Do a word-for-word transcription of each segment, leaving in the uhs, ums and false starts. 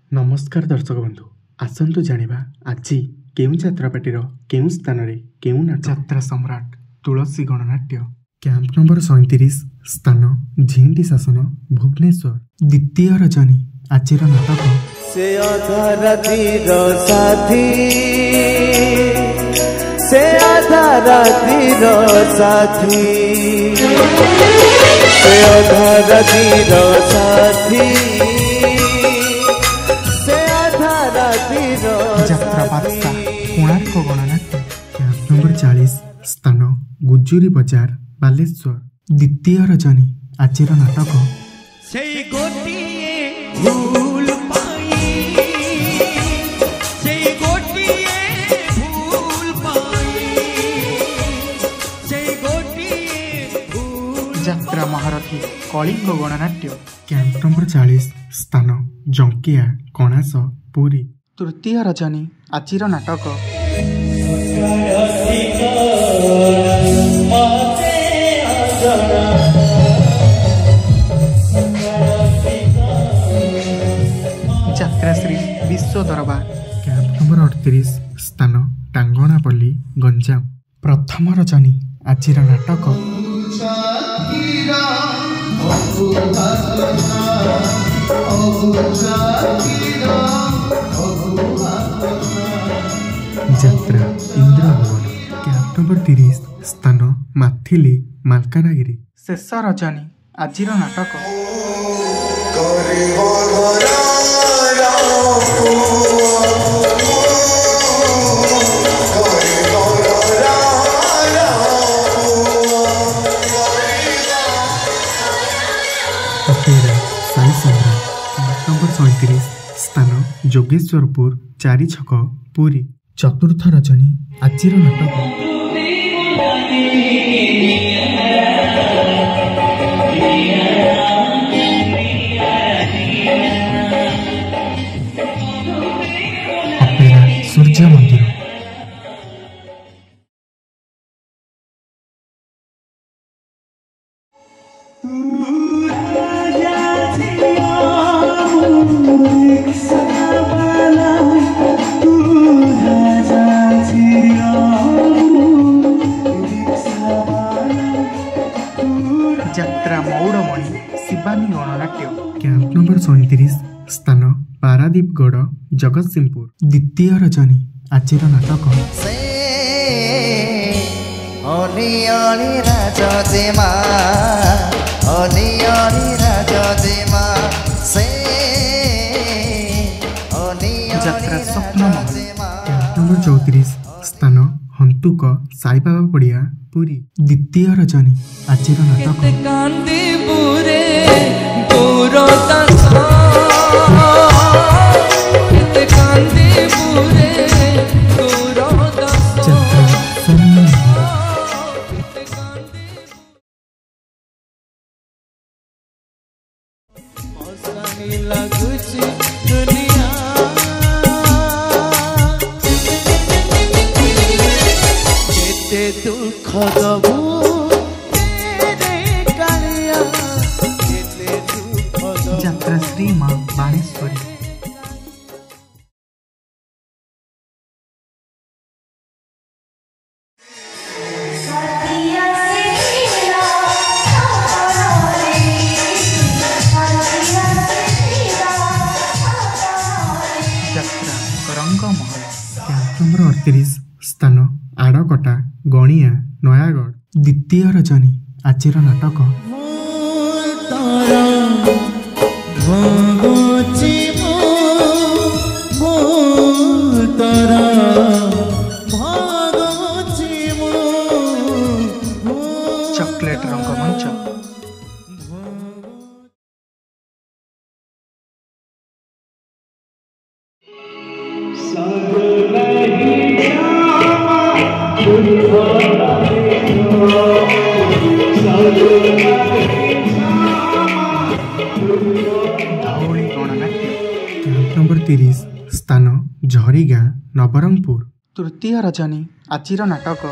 नमस्कार दर्शक बंधु आसतु जानिबा आजी केउ जात्रापाटीर केउ स्थान रे केउ जात्रा सम्राट तुलसी गणनाट्य कैंप नंबर सैंतीस स्थान झिंटी शासन भुवनेश्वर द्वितीय रजनी आजिर नाटक से आधा रातिर साथी से आधा रातिर साथी से आधा रातिर साथी से आधा रातिर यात्रा बार्ता कोणार्क गणनाट्य कैंप नंबर चालीस स्थान गुजुरी बाजार बालेश्वर द्वितीय रजनी आजिर नाटक से गोटिए भूल पाई से गोटिए भूल पाई से गोटिए भूल यात्रा महारथी कलिंग गणनाट्य कैंप नंबर चालीस स्थान जंकिया कणास पुरी तृतीय रजनी आजिर नाटक यात्राश्री विश्व दरबार कैंप नंबर अड़तीस स्थान टांगणापल्ली गंजाम प्रथम रजनी आजिर नाटक यात्रा इंद्रभवन कैंप नंबर तीस स्थान माथिली मालकानगिरी शेष रजनी आजिर नाटक अपेरा साई सम्राट कैंप नंबर सैंतीस स्थान जोगेश्वरपुर चारि छक पुरी चतुर्थ रजनी आजिर नाटक अपेरा सूर्य मंदिर यात्रा मौड़मणि शिवानी गणनाट्य कैंप नंबर सैंतीस स्थान पारादीपगढ़ जगतसिंहपुर द्वितीय रजनी आजिर नाटक यात्रा स्वप्न महल कैंप नंबर चौतीस स्थान हंतुक साईबाबा पड़िया पुरी द्वितीय रजनी आजिर नाटक यात्रा स्वप्न महल दुख दबू यात्रा श्री मां बाणेश्वरी यात्रा रंग महल कैंप नंबर अड़तीस स्थान आड़कटा गणिया नयागढ़ द्वितीय रजनी आजिर नाटक चॉकलेट रंगमंच धौली गणनाट्य कैंप नंबर तीस स्थान झरीगा नवरंगपुर तृतीय रजनी आजिर नाटक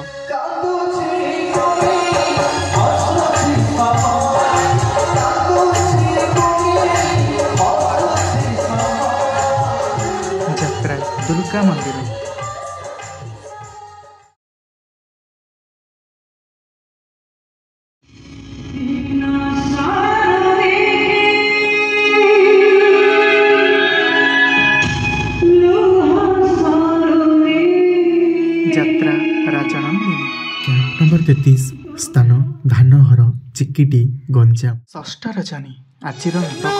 ଦୁର୍ଗା ମନ୍ଦିର। ଯାତ୍ରା ରାଜନନ୍ଦିନୀ। କ୍ୟାମ୍ପ ନମ୍ବର ତେତିଶ ସ୍ଥାନ ଧାନହର ଚିକିଟି ଗଞ୍ଜାମ। ଷଷ୍ଠ ରଜନୀ ଆଜିର ନାଟକ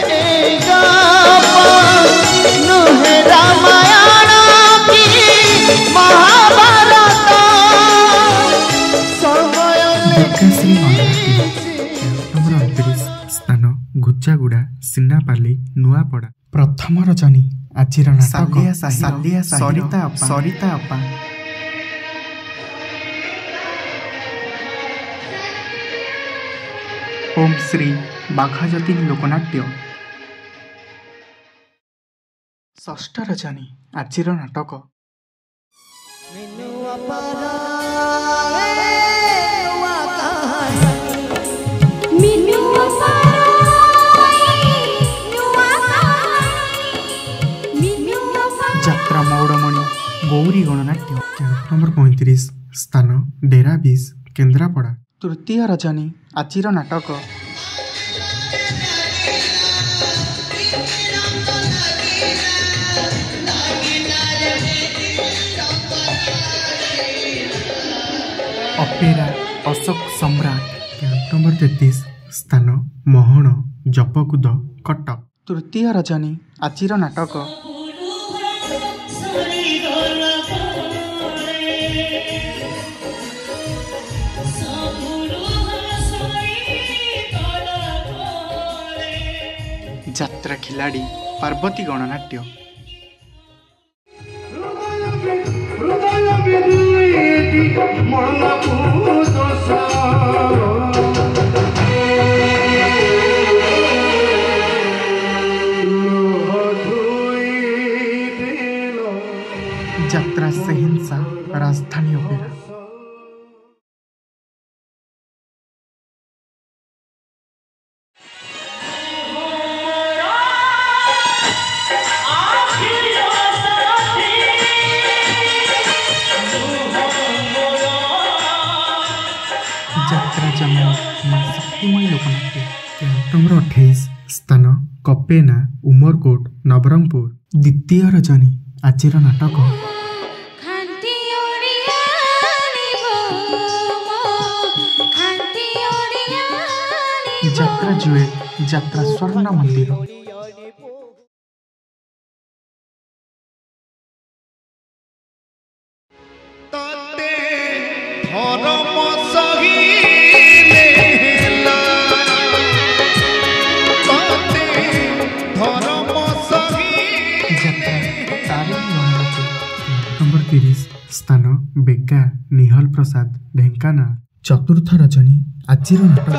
ଦୁର୍ଗାଶ୍ରୀ ମହାରାତି। କ୍ୟାମ୍ପ ନମ୍ବର ଅଣତିରିଶ ସ୍ଥାନ ଘୁଚାଗୁଡ଼ା ସିନାପାଲି ନୂଆପଡ଼ା। ପ୍ରଥମ ରଜନୀ ଆଜିର ନାଟକ ସରିତା ଆପା ସରିତା ଆପା। ଓମ୍ ଶ୍ରୀ ବାଘାଯତୀନ ଲୋକନାଟ୍ୟ। ଷଷ୍ଠ ରଜନୀ ଆଜିର ନାଟକ ଯାତ୍ରା ମୌଡ଼ମଣି ଗୌରୀ ଗଣନାଟ୍ୟ। କ୍ୟାମ୍ପ ନମ୍ବର ପଇଁତିରିଶ ସ୍ଥାନ ଡେରାବିଶ କେନ୍ଦ୍ରାପଡ଼ା। ତୃତୀୟ ରଜନୀ ଆଜିର ନାଟକ ଅପେରା ଅଶୋକ ସମ୍ରାଟ। କ୍ୟାମ୍ପ ନମ୍ବର ତେତିଶ ସ୍ଥାନ ମହଣ ଜପକୁଦ କଟକ। ତୃତୀୟ ରଜନୀ ଆଜିର ନାଟକ ଯାତ୍ରା ଖିଲାଡ଼ି ପାର୍ବତୀ ଗଣନାଟ୍ୟ। ଯାତ୍ରା ସେହିଂସା ରାଜଧାନୀ ଅପେରା। ଯାତ୍ରା ଜମା ମା ଶକ୍ତିମୟୀ ଲୋକନାଟ୍ୟ। କ୍ୟାମ୍ପ ନମ୍ବର ଅଠେଇଶ ସ୍ଥାନ କପେନା ଉମରକୋଟ ନବରଙ୍ଗପୁର। ଦ୍ୱିତୀୟ ରଜନୀ ଆଜିର ନାଟକ ଯାତ୍ରା ଜୁଏଲ ଯାତ୍ରା ସ୍ୱର୍ଣ୍ଣ ମନ୍ଦିର। ନମ୍ବର ତିରିଶ ସ୍ଥାନ ବେଗା ନିହଲ ପ୍ରସାଦ ଢେଙ୍କାନାଳ। ଚତୁର୍ଥ ରଜନୀ ଆଜିର ନାଟକ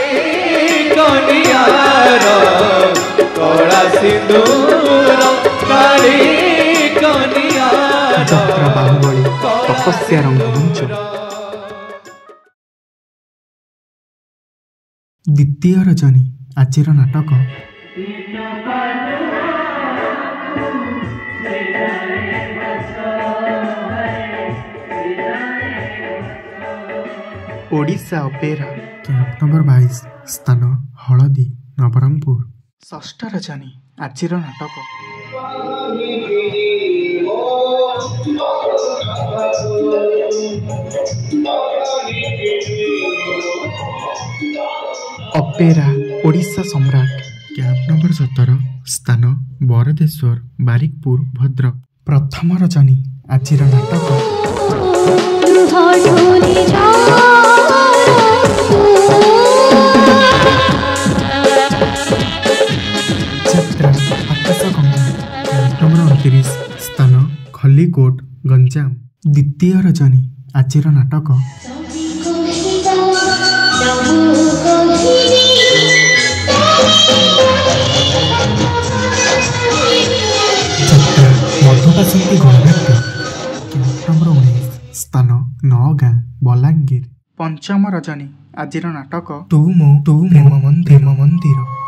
ଯାତ୍ରା ବାହୁବଳୀ ତପସ୍ୟା ରଙ୍ଗମଞ୍ଚ। ଦ୍ୱିତୀୟ ରଜନୀ ଆଜିର ନାଟକ ଓଡ଼ିଶା ଅପେରା। କ୍ୟାମ୍ପ ନମ୍ବର ବାଇଶ ସ୍ଥାନ ହଳଦୀ ନବରଙ୍ଗପୁର। ଷଷ୍ଠ ରଜନୀ ଆଜିର ନାଟକ ଅପେରା ଓଡ଼ିଶା ସମ୍ରାଟ। କ୍ୟାମ୍ପ ନମ୍ବର ସତର ସ୍ଥାନ ବରଦେଶ୍ୱର ବାରିକପୁର ଭଦ୍ରକ। ପ୍ରଥମ ରଜନୀ ଆଜିର ନାଟକ ଯାତ୍ରା ଆକାଶ ଗଙ୍ଗା। କ୍ୟାମ୍ପ ନମ୍ବର ଅଣତିରିଶ ସ୍ଥାନ ଖଲିକୋଟ ଗଞ୍ଜାମ। ଦ୍ୱିତୀୟ ରଜନୀ ଆଜିର ନାଟକ ଯାତ୍ରା ମଧୁବାସନ୍ତୀ ଗଣନାଟ୍ୟ। କ୍ୟାମ୍ପ ନମ୍ବର ଉଣେଇଶ ସ୍ଥାନ ନଅଗାଁ ବଲାଙ୍ଗୀର। ପଞ୍ଚମ ରଜନୀ ଆଜିର ନାଟକ ତୁ ମୋ ତୁ ମୋ ମନ୍ଦିର ମନ୍ଦିର।